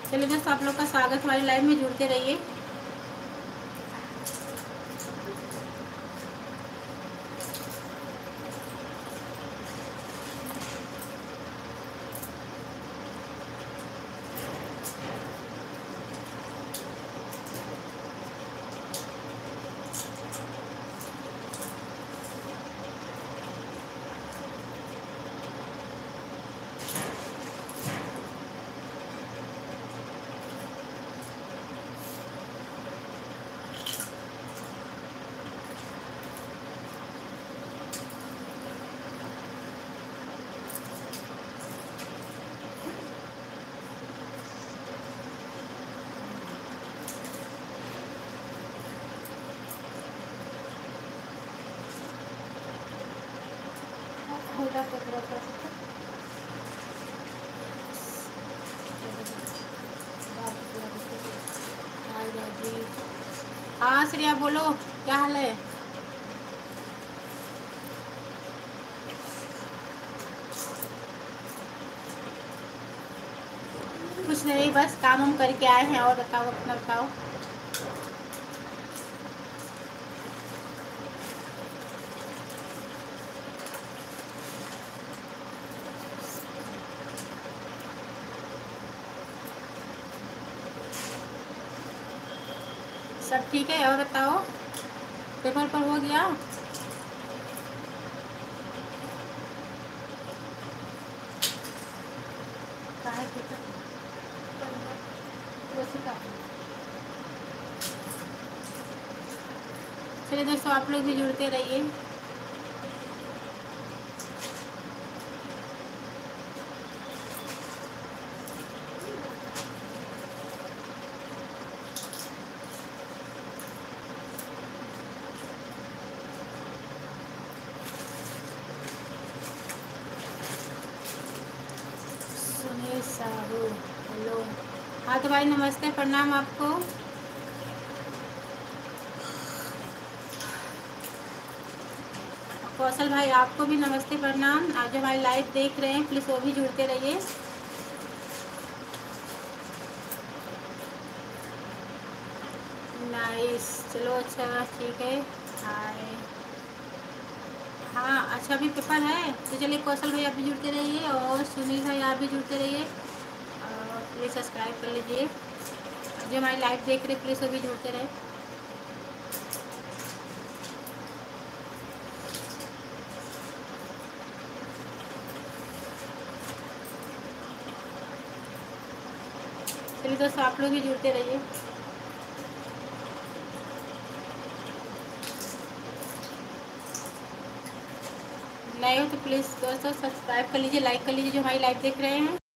चलिए दोस्तों, आप लोग का स्वागत, हमारी लाइव में जुड़ते रहिए। हाँ श्रेया बोलो, क्या हाल है? कुछ नहीं, बस काम हम करके आए हैं। और बताओ, अपना बताओ। सब ठीक है? और बताओ, पेपर पर हो गया? चलिए दोस्तों, आप लोग भी जुड़ते रहिए। सुनील साहू, हेलो। हाँ तो भाई, नमस्ते, प्रणाम आपको। कौशल भाई, आपको भी नमस्ते, प्रणाम। आज जो हमारी लाइव देख रहे हैं, प्लीज़ वो भी जुड़ते रहिए। नाइस, चलो अच्छा, ठीक है। हाय। हाँ अच्छा, अभी पेपर है तो चलिए, कौशल भाई आप भी जुड़ते रहिए और सुनील भाई आप भी जुड़ते रहिए। प्लीज़ सब्सक्राइब कर लीजिए। जो हमारी लाइव देख रहे प्लीज़ वो भी जुड़ते रहे। चलिए दोस्तों, आप लोग भी जुड़ते रहिए। नए हो तो प्लीज़ दोस्तों सब्सक्राइब कर लीजिए, लाइक कर लीजिए जो हमारी लाइव देख रहे हैं।